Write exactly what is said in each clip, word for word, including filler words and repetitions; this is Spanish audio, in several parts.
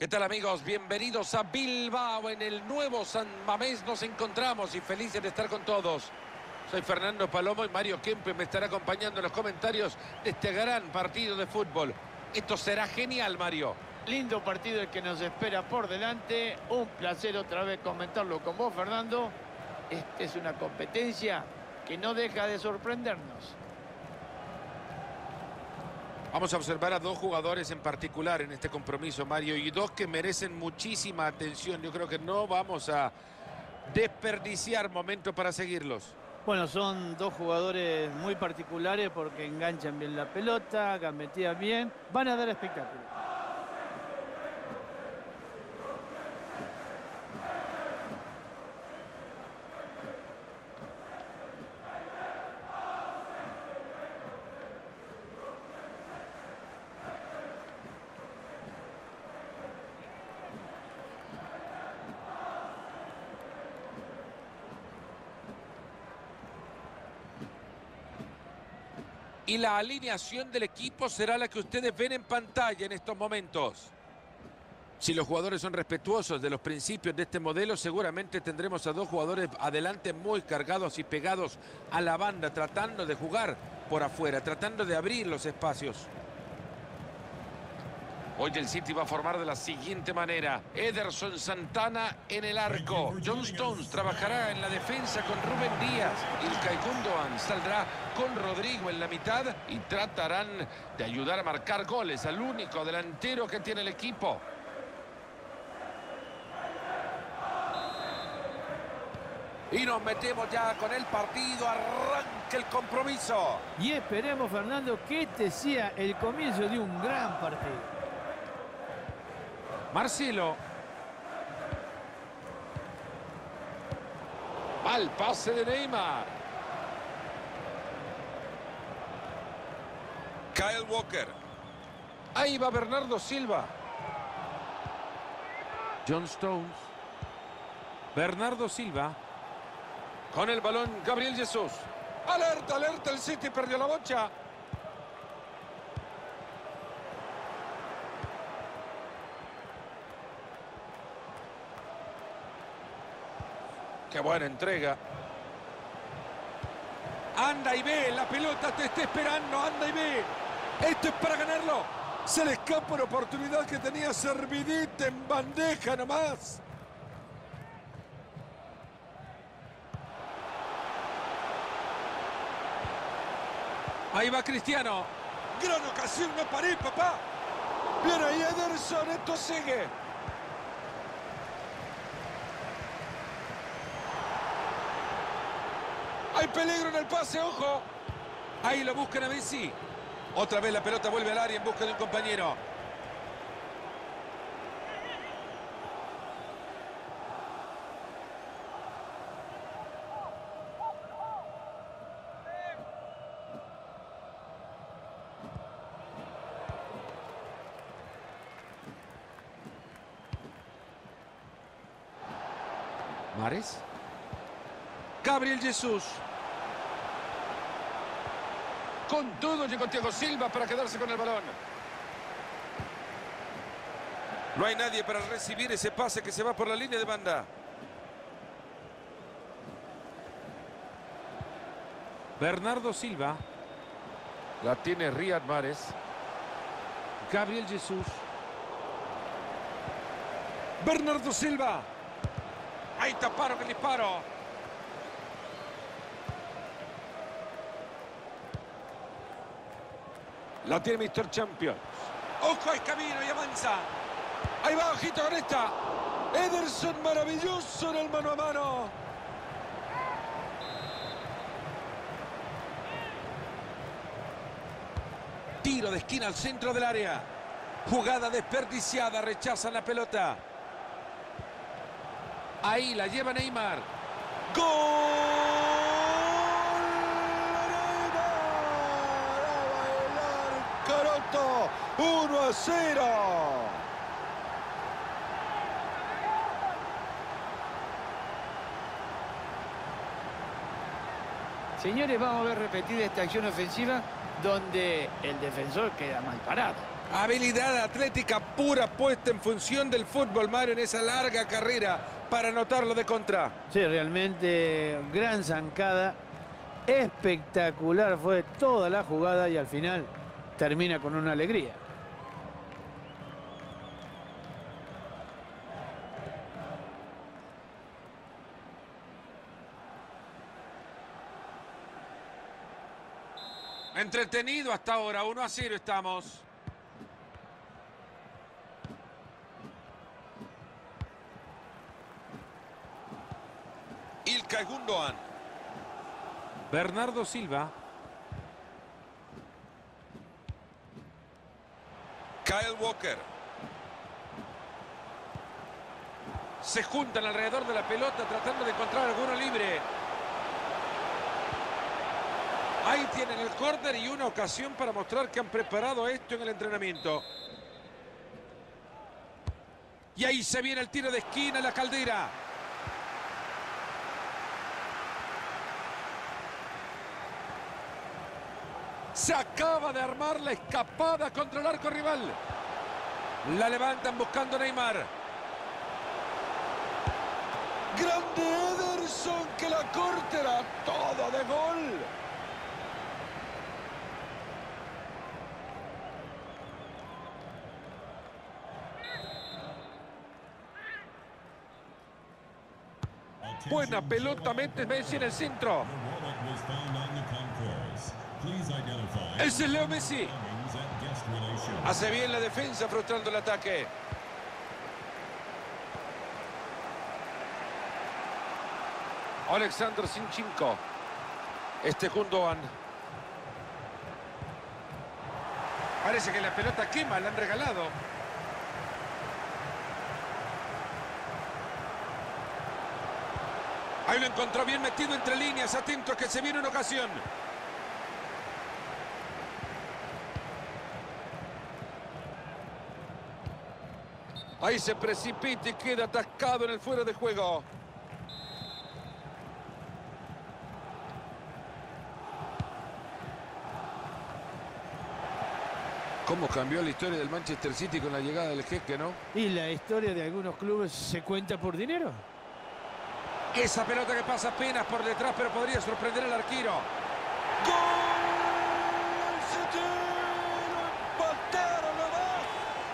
¿Qué tal, amigos? Bienvenidos a Bilbao. En el nuevo San Mamés nos encontramos y felices de estar con todos. Soy Fernando Palomo y Mario Kempe me estará acompañando en los comentarios de este gran partido de fútbol. Esto será genial, Mario. Lindo partido el que nos espera por delante. Un placer otra vez comentarlo con vos, Fernando. Esta es una competencia que no deja de sorprendernos. Vamos a observar a dos jugadores en particular en este compromiso, Mario, y dos que merecen muchísima atención. Yo creo que no vamos a desperdiciar momento para seguirlos. Bueno, son dos jugadores muy particulares porque enganchan bien la pelota, gambetean bien, van a dar espectáculo. Y la alineación del equipo será la que ustedes ven en pantalla en estos momentos. Si los jugadores son respetuosos de los principios de este modelo, seguramente tendremos a dos jugadores adelante muy cargados y pegados a la banda, tratando de jugar por afuera, tratando de abrir los espacios. Hoy el City va a formar de la siguiente manera. Ederson Santana en el arco. John Stones trabajará en la defensa con Rubén Díaz. Ilkay Gundogan saldrá con Rodrigo en la mitad y tratarán de ayudar a marcar goles al único delantero que tiene el equipo. Y nos metemos ya con el partido. Arranca el compromiso. Y esperemos, Fernando, que este sea el comienzo de un gran partido. Marcelo. Mal pase de Neymar. Kyle Walker. Ahí va Bernardo Silva. John Stones. Bernardo Silva. Con el balón Gabriel Jesús. Alerta, alerta, el City perdió la bocha. Qué buena entrega. Anda y ve, la pelota te está esperando, anda y ve. Esto es para ganarlo. Se le escapa una oportunidad que tenía servidita en bandeja nomás. Ahí va Cristiano. Gran ocasión, no paré, papá. Viene ahí Ederson, esto sigue. Hay peligro en el pase, ojo. Ahí lo buscan a Messi. Otra vez la pelota vuelve al área en busca de un compañero. Mares. Gabriel Jesús. Con todo llegó Thiago Silva para quedarse con el balón. No hay nadie para recibir ese pase que se va por la línea de banda. Bernardo Silva. La tiene Riyad Mahrez. Gabriel Jesús. Bernardo Silva. Ahí taparon el disparo. La tiene mister Champions. Ojo al camino y avanza. Ahí va, ojito con esta. Ederson maravilloso en el mano a mano. Tiro de esquina al centro del área. Jugada desperdiciada, rechazan la pelota. Ahí la lleva Neymar. ¡Gol! uno a cero. Señores, vamos a ver repetida esta acción ofensiva donde el defensor queda mal parado. Habilidad atlética pura puesta en función del fútbol, Mario, en esa larga carrera para anotarlo de contra. Sí, realmente gran zancada. Espectacular fue toda la jugada y al final termina con una alegría. Entretenido hasta ahora, uno a cero estamos. Ilkay Gundogan. Bernardo Silva. Kyle Walker. Se juntan alrededor de la pelota tratando de encontrar alguno libre. Ahí tienen el córner y una ocasión para mostrar que han preparado esto en el entrenamiento. Y ahí se viene el tiro de esquina en la Caldera. Se acaba de armar la escapada contra el arco rival. La levantan buscando a Neymar. Grande Ederson que la cortará todo de gol. Buena pelota, mete Messi en el centro. Ese es Leo Messi. Hace bien la defensa frustrando el ataque. Alexander Zinchenko. Este Gundogan. Parece que la pelota quema, la han regalado. Ahí lo encontró bien metido entre líneas, atento a que se viene una ocasión. Ahí se precipita y queda atascado en el fuera de juego. ¿Cómo cambió la historia del Manchester City con la llegada del jeque, no? Y la historia de algunos clubes se cuenta por dinero. Esa pelota que pasa apenas por detrás, pero podría sorprender al arquero. ¡Gol! ¡City! ¡Lo empataron nomás!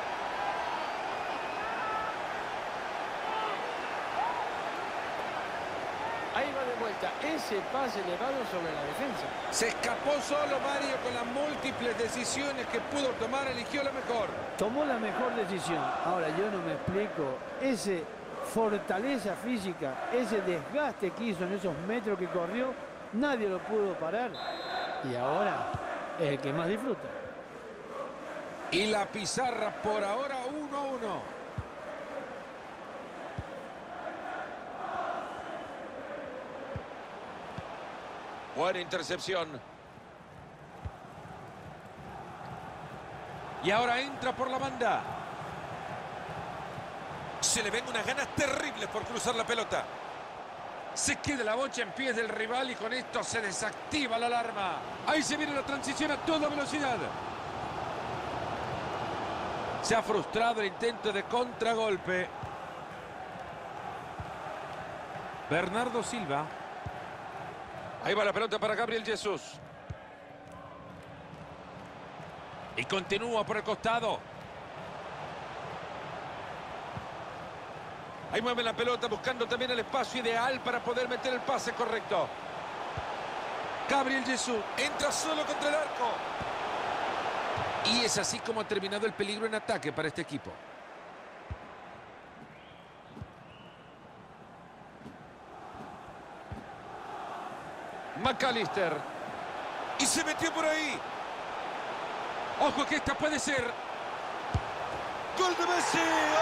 Ahí va de vuelta. Ese pase elevado sobre la defensa. Se escapó solo Mario con las múltiples decisiones que pudo tomar. Eligió la mejor. Tomó la mejor decisión. Ahora yo no me explico. Ese fortaleza física, ese desgaste que hizo en esos metros que corrió, nadie lo pudo parar. Y ahora es el que más disfruta. Y la pizarra por ahora uno a uno. Buena intercepción. Y ahora entra por la banda. Se le ven unas ganas terribles por cruzar la pelota. Se queda la bocha en pies del rival y con esto se desactiva la alarma. Ahí se viene la transición a toda velocidad. Se ha frustrado el intento de contragolpe. Bernardo Silva. Ahí va la pelota para Gabriel Jesús. Y continúa por el costado. Ahí mueve la pelota buscando también el espacio ideal para poder meter el pase correcto. Gabriel Jesús entra solo contra el arco. Y es así como ha terminado el peligro en ataque para este equipo. McAllister. Y se metió por ahí. Ojo que esta puede ser. ¡Gol de Messi!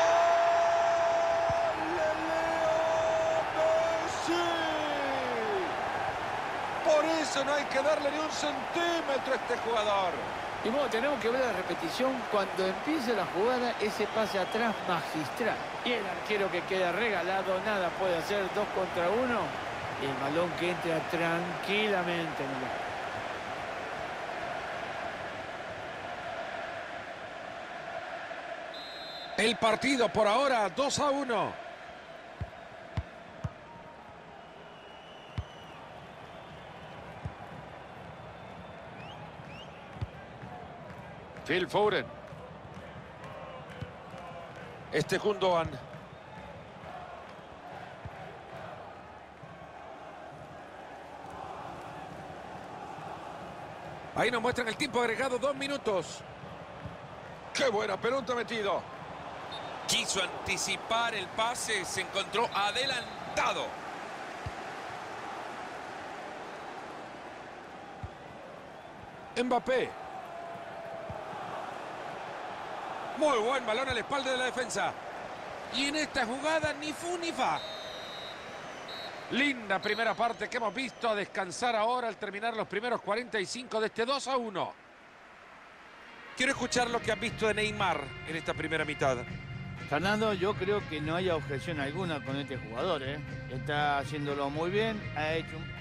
Por eso no hay que darle ni un centímetro a este jugador. Y bueno, tenemos que ver la repetición cuando empiece la jugada, ese pase atrás magistral. Y el arquero que queda regalado, nada puede hacer, dos contra uno. El balón que entra tranquilamente en el área. El partido por ahora dos a uno. Phil Foden. Este Gundogan. Ahí nos muestran el tiempo agregado, dos minutos. ¡Qué buena pelota metido! Quiso anticipar el pase, se encontró adelantado. Mbappé. Muy buen balón a la espalda de la defensa. Y en esta jugada ni fu ni fa. Linda primera parte que hemos visto. A descansar ahora al terminar los primeros cuarenta y cinco de este dos a uno. Quiero escuchar lo que has visto de Neymar en esta primera mitad. Fernando, yo creo que no hay objeción alguna con este jugador, ¿eh? Está haciéndolo muy bien, ha hecho un...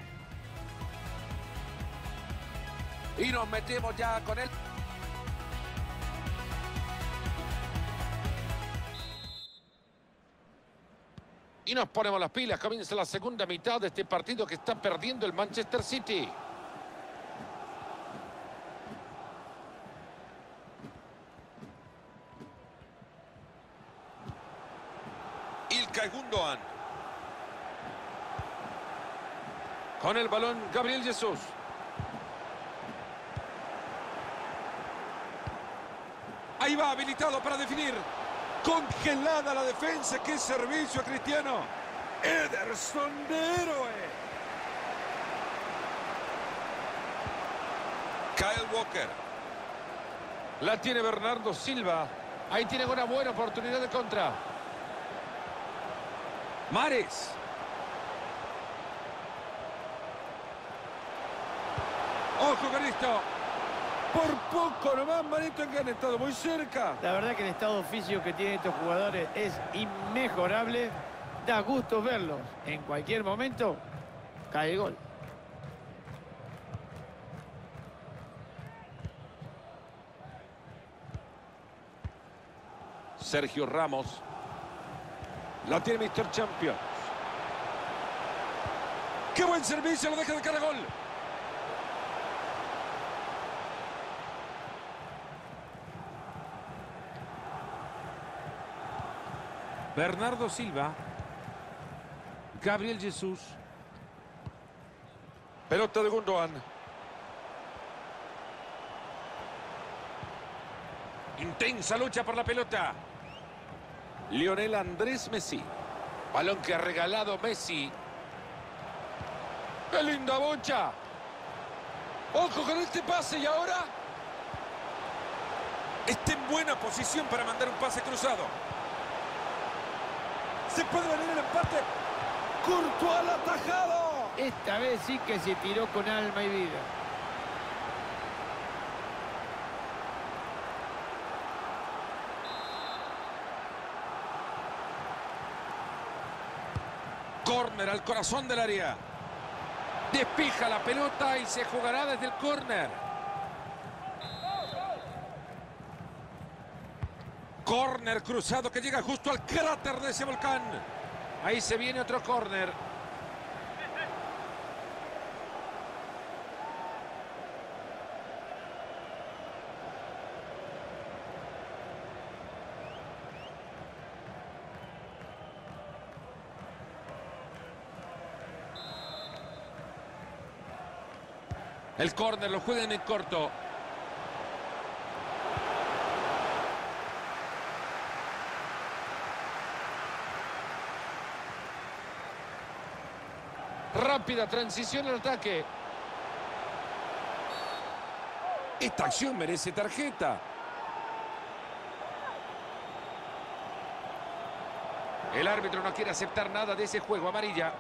Y nos metemos ya con él. Y nos ponemos las pilas. Comienza la segunda mitad de este partido que está perdiendo el Manchester City. Ilkay Gundogan. Con el balón Gabriel Jesús. Ahí va, habilitado para definir. Congelada la defensa. ¡Qué servicio a Cristiano! Ederson de héroe. Kyle Walker. La tiene Bernardo Silva. Ahí tiene una buena oportunidad de contra. Mahrez. Ojo con esto. Por poco nomás, manito, que han estado muy cerca. La verdad que el estado físico que tienen estos jugadores es inmejorable. Da gusto verlos. En cualquier momento cae el gol. Sergio Ramos. La tiene míster Champions. ¡Qué buen servicio! Lo deja de cara a gol. Bernardo Silva. Gabriel Jesús. Pelota de Gundogan. Intensa lucha por la pelota. Lionel Andrés Messi. Balón que ha regalado Messi. ¡Qué linda bocha! ¡Ojo con este pase! Y ahora está en buena posición para mandar un pase cruzado. Se puede venir el empate. Courtois al atajado. Esta vez sí que se tiró con alma y vida. Córner al corazón del área. Despija la pelota y se jugará desde el córner. Córner cruzado que llega justo al cráter de ese volcán. Ahí se viene otro córner. El córner lo juegan en corto. Rápida transición al ataque. Esta acción merece tarjeta. El árbitro no quiere aceptar nada de ese juego. Amarilla.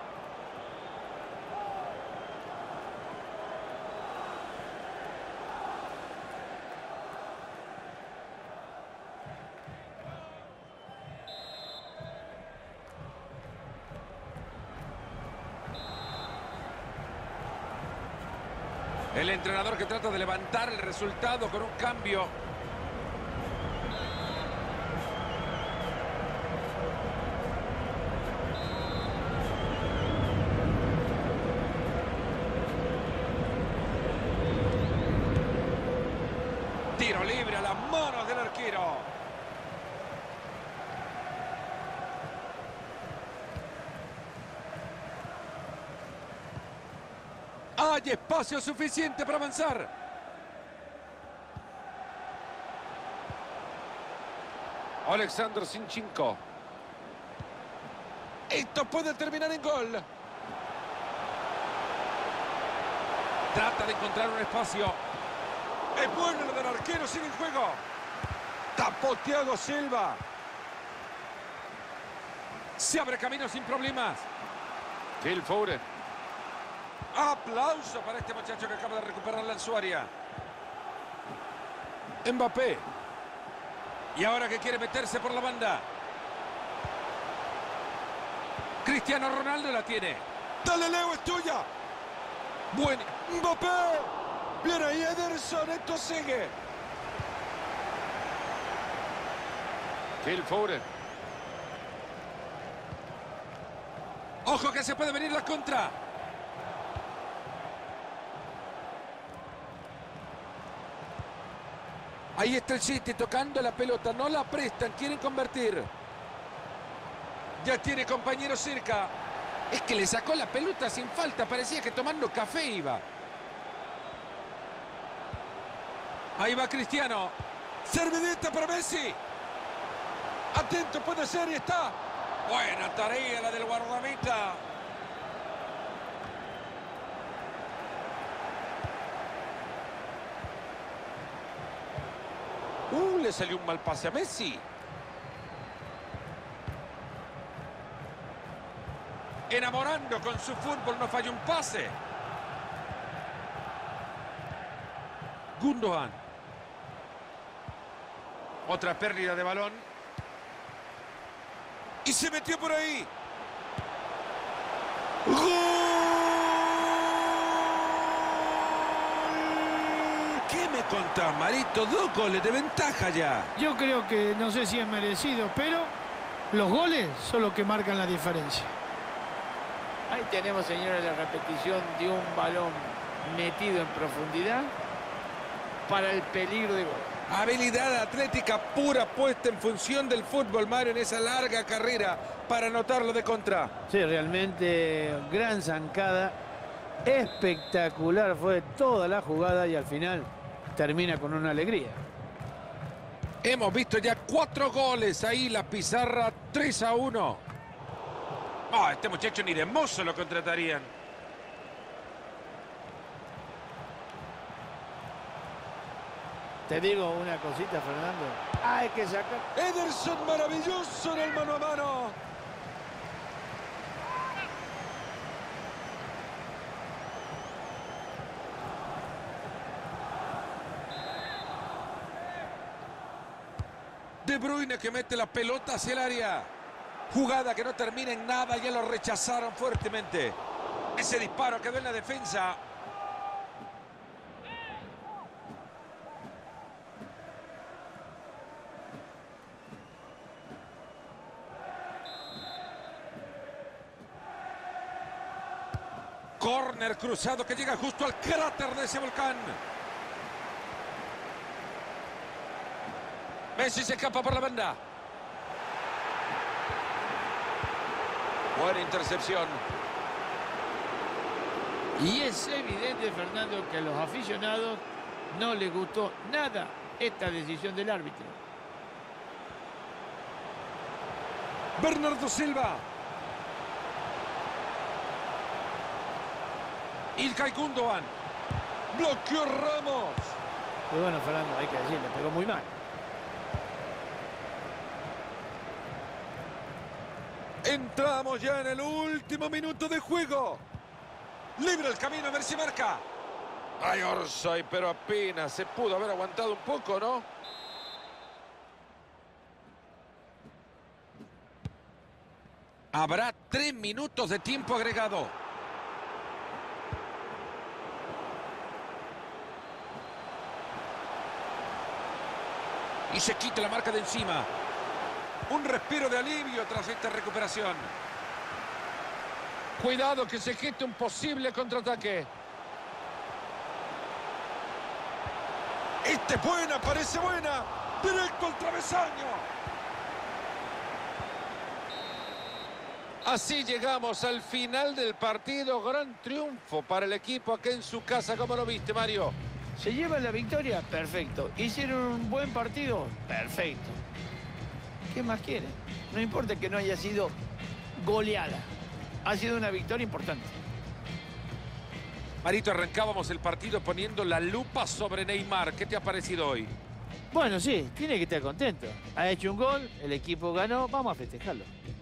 El entrenador que trata de levantar el resultado con un cambio. Tiro libre a las manos del arquero. Hay espacio suficiente para avanzar. Alexander Zinchenko. Esto puede terminar en gol. Trata de encontrar un espacio. Es bueno lo del arquero, sigue el juego. Tapó Thiago Silva. Se abre camino sin problemas. Phil Foden. Aplauso para este muchacho que acaba de recuperarla en su área. Mbappé. Y ahora que quiere meterse por la banda. Cristiano Ronaldo la tiene. Dale, Leo, es tuya. Buen Mbappé. Bien ahí Ederson, esto sigue. Phil Foden. Ojo que se puede venir la contra. Ahí está el City tocando la pelota. No la prestan, quieren convertir. Ya tiene compañero cerca. Es que le sacó la pelota sin falta. Parecía que tomando café iba. Ahí va Cristiano. Servidita para Messi. Atento, puede ser y está. Buena tarea la del guardameta. Uh, le salió un mal pase a Messi. Enamorando con su fútbol, no falla un pase. Gundogan. Otra pérdida de balón. Y se metió por ahí. ¡Gol! ¿Qué me contás, Marito? Dos goles de ventaja ya. Yo creo que no sé si es merecido, pero los goles son los que marcan la diferencia. Ahí tenemos, señores, la repetición de un balón metido en profundidad para el peligro de gol. Habilidad atlética pura puesta en función del fútbol, Mario, en esa larga carrera para anotarlo de contra. Sí, realmente gran zancada. Espectacular fue toda la jugada y al final termina con una alegría. Hemos visto ya cuatro goles ahí, la pizarra tres a uno. Oh, este muchacho ni de mozo lo contratarían. Te digo una cosita, Fernando. Hay que sacar. Ederson, maravilloso en el mano a mano. De Bruyne que mete la pelota hacia el área. Jugada que no termina en nada, ya lo rechazaron fuertemente. Ese disparo quedó en la defensa. Córner cruzado que llega justo al cráter de ese volcán. Messi se escapa por la banda. Buena intercepción. Y es evidente, Fernando, que a los aficionados no les gustó nada esta decisión del árbitro. Bernardo Silva. Ilkay Gundogan. Bloqueó Ramos. Y bueno, Fernando, hay que decirle, pegó muy mal. Entramos ya en el último minuto de juego. Libre el camino, a ver si marca. Ay, Orsay, pero apenas se pudo haber aguantado un poco, ¿no? Habrá tres minutos de tiempo agregado. Y se quita la marca de encima. Un respiro de alivio tras esta recuperación. Cuidado que se geste un posible contraataque. Esta es buena, parece buena. Directo al travesaño. Así llegamos al final del partido. Gran triunfo para el equipo acá en su casa. ¿Cómo lo viste, Mario? ¿Se lleva la victoria? Perfecto. ¿Hicieron un buen partido? Perfecto. ¿Qué más quieren? No importa que no haya sido goleada. Ha sido una victoria importante. Marito, arrancábamos el partido poniendo la lupa sobre Neymar. ¿Qué te ha parecido hoy? Bueno, sí, tiene que estar contento. Ha hecho un gol, el equipo ganó, vamos a festejarlo.